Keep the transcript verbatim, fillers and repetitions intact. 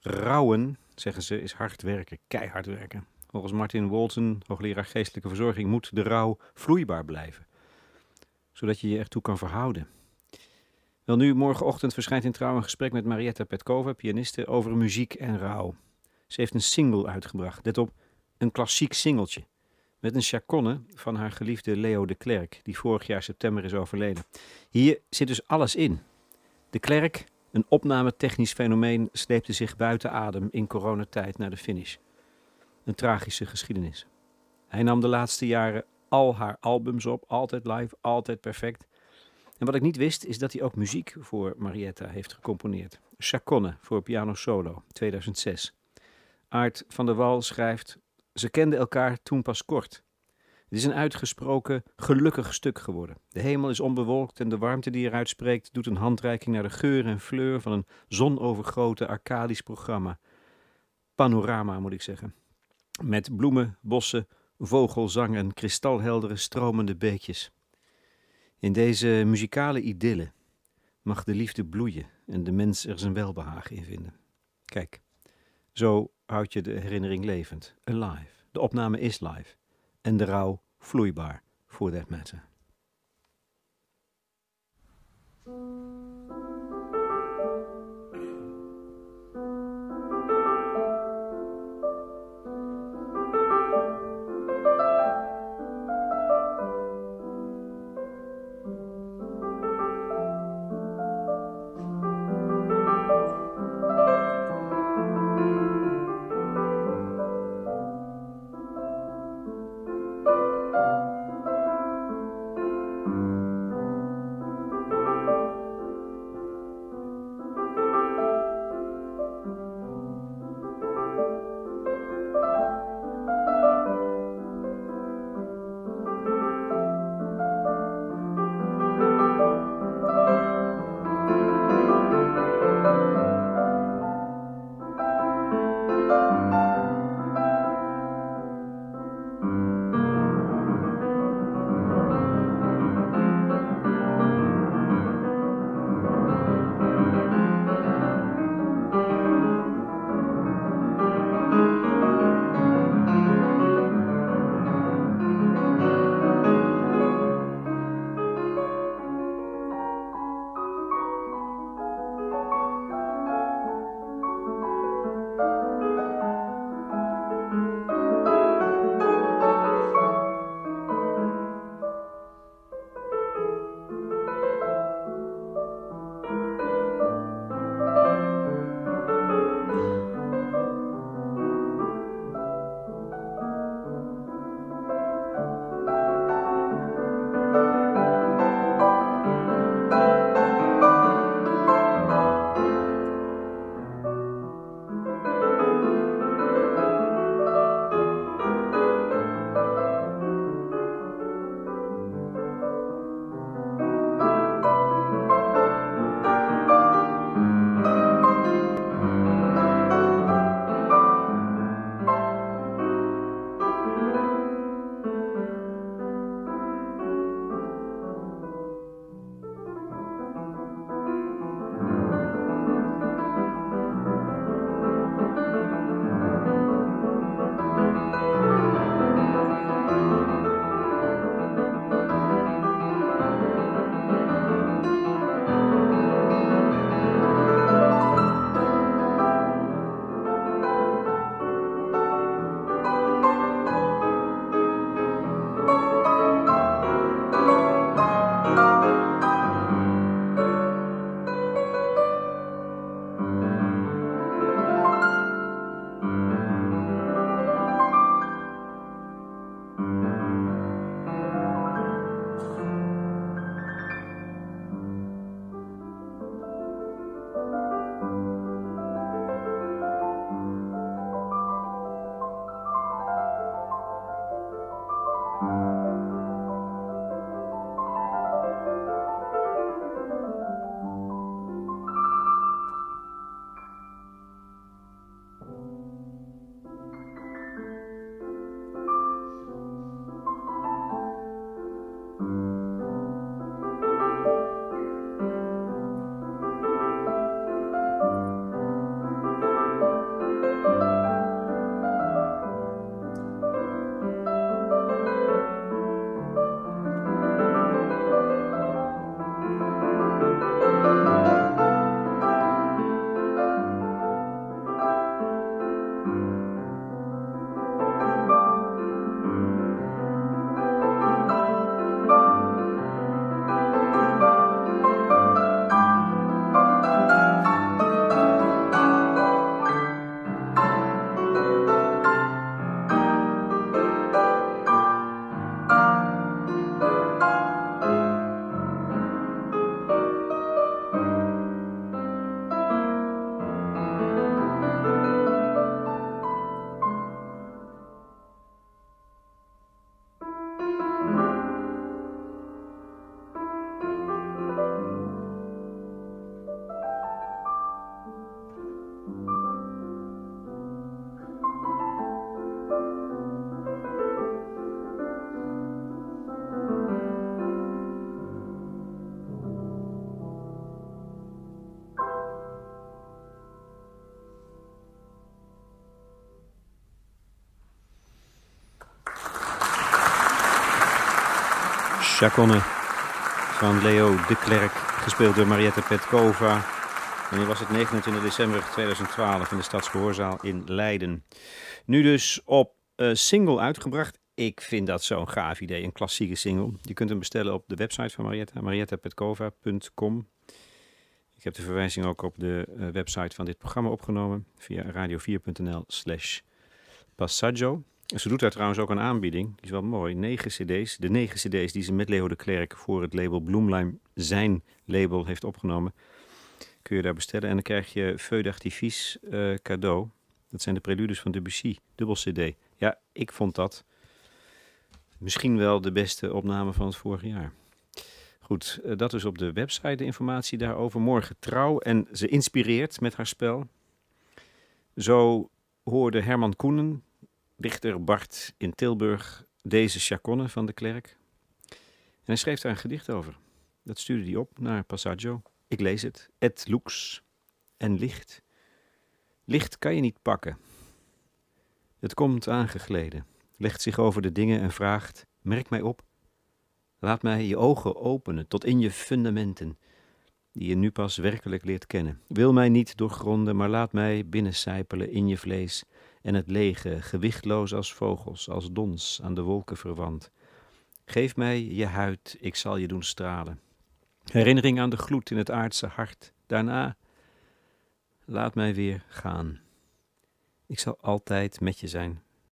Rouwen, zeggen ze, is hard werken, keihard werken. Volgens Martin Walton, hoogleraar geestelijke verzorging, moet de rouw vloeibaar blijven. Zodat je je ertoe kan verhouden. Wel nu, morgenochtend verschijnt in Trouw een gesprek met Marietta Petkova, pianiste, over muziek en rouw. Ze heeft een single uitgebracht, let op, een klassiek singeltje. Met een chaconne van haar geliefde Leo de Klerk, die vorig jaar september is overleden. Hier zit dus alles in. De Klerk, een opnametechnisch fenomeen, sleepte zich buiten adem in coronatijd naar de finish. Een tragische geschiedenis. Hij nam de laatste jaren al haar albums op, altijd live, altijd perfect. En wat ik niet wist, is dat hij ook muziek voor Marietta heeft gecomponeerd. Chaconne voor piano solo, tweeduizend zes. Aart van der Wal schrijft: ze kenden elkaar toen pas kort. Het is een uitgesproken gelukkig stuk geworden. De hemel is onbewolkt en de warmte die eruit spreekt doet een handreiking naar de geur en fleur van een zonovergrote arcadisch programma. Panorama moet ik zeggen. Met bloemen, bossen, vogelzang en kristalheldere stromende beekjes. In deze muzikale idylle mag de liefde bloeien en de mens er zijn welbehagen in vinden. Kijk, zo houd je de herinnering levend, alive. De opname is live en de rouw vloeibaar, for that matter. Chaconne van Leo de Klerk, gespeeld door Marietta Petkova. En die was het negenentwintig december tweeduizend twaalf in de Stadsgehoorzaal in Leiden. Nu dus op uh, single uitgebracht. Ik vind dat zo'n gaaf idee, een klassieke single. Je kunt hem bestellen op de website van Marietta, marietta petkova punt com. Ik heb de verwijzing ook op de uh, website van dit programma opgenomen via radio vier punt n l slash passaggio. Ze doet daar trouwens ook een aanbieding, die is wel mooi, negen cd's. De negen cd's die ze met Leo de Klerk voor het label Bloemlime, zijn label, heeft opgenomen, kun je daar bestellen. En dan krijg je Feu d'Artifice uh, cadeau. Dat zijn de preludes van Debussy, dubbel cd. Ja, ik vond dat misschien wel de beste opname van het vorige jaar. Goed, uh, dat is op de website, de informatie daarover. Morgen Trouw en ze inspireert met haar spel. Zo hoorde Herman Koenen, dichter Bart in Tilburg, deze Chaconne van de Klerk. En hij schreef daar een gedicht over. Dat stuurde hij op naar Passaggio. Ik lees het. Et lux en licht. Licht kan je niet pakken. Het komt aangegleden, legt zich over de dingen en vraagt, merk mij op. Laat mij je ogen openen tot in je fundamenten, die je nu pas werkelijk leert kennen. Wil mij niet doorgronden, maar laat mij binnencijpelen in je vlees en het lege, gewichtloos als vogels, als dons aan de wolken verwant. Geef mij je huid, ik zal je doen stralen. Herinnering aan de gloed in het aardse hart. Daarna, laat mij weer gaan. Ik zal altijd met je zijn,